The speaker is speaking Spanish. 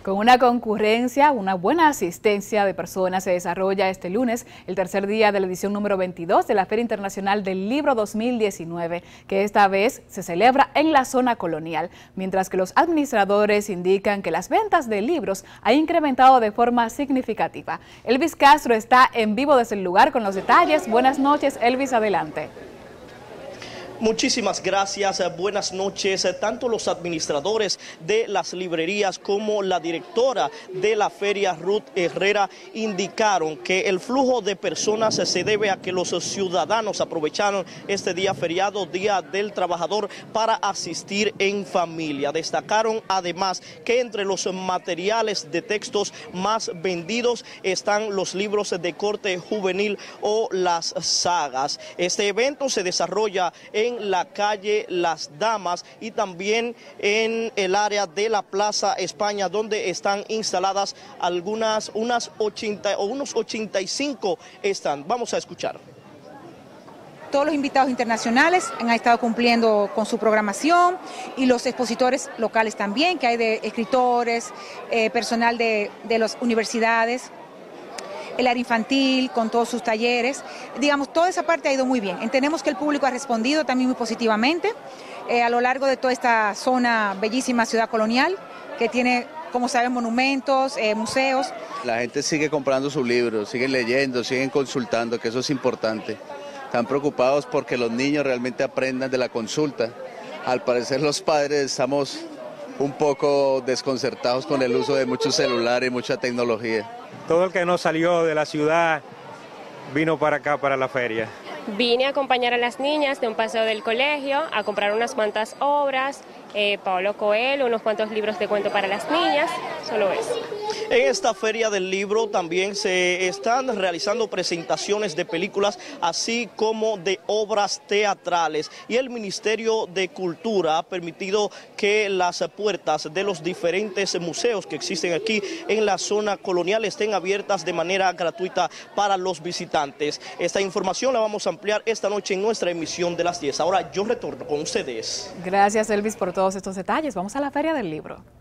Con una concurrencia, una buena asistencia de personas se desarrolla este lunes el tercer día de la edición número 22 de la Feria Internacional del Libro 2019, que esta vez se celebra en la zona colonial, mientras que los administradores indican que las ventas de libros han incrementado de forma significativa. Elvis Castro está en vivo desde el lugar con los detalles. Buenas noches, Elvis, adelante. Muchísimas gracias, buenas noches. Tanto los administradores de las librerías como la directora de la feria, Ruth Herrera, indicaron que el flujo de personas se debe a que los ciudadanos aprovecharon este día feriado, Día del Trabajador, para asistir en familia. Destacaron además que entre los materiales de textos más vendidos están los libros de corte juvenil o las sagas. Este evento se desarrolla en la calle Las Damas y también en el área de la Plaza España, donde están instaladas unos 85 stands. Vamos a escuchar. Todos los invitados internacionales han estado cumpliendo con su programación y los expositores locales también, que hay de escritores, personal de las universidades, el área infantil, con todos sus talleres. Digamos, toda esa parte ha ido muy bien. Entendemos que el público ha respondido también muy positivamente a lo largo de toda esta zona, bellísima ciudad colonial, que tiene, como saben, monumentos, museos. La gente sigue comprando sus libros, siguen leyendo, siguen consultando, que eso es importante. Están preocupados porque los niños realmente aprendan de la consulta. Al parecer los padres estamos un poco desconcertados con el uso de muchos celulares y mucha tecnología. Todo el que no salió de la ciudad vino para acá, para la feria. Vine a acompañar a las niñas de un paseo del colegio, a comprar unas cuantas obras, Paulo Coelho, unos cuantos libros de cuento para las niñas, solo eso. En esta feria del libro también se están realizando presentaciones de películas, así como de obras teatrales. Y el Ministerio de Cultura ha permitido que las puertas de los diferentes museos que existen aquí en la zona colonial estén abiertas de manera gratuita para los visitantes. Esta información la vamos a ampliar esta noche en nuestra emisión de las 10. Ahora yo retorno con ustedes. Gracias, Elvis, por todos estos detalles. Vamos a la Feria del Libro.